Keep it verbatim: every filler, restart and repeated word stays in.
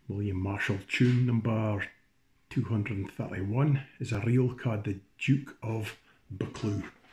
William Marshall tune number two hundred thirty-one is a reel called the Duke of Buccleuch.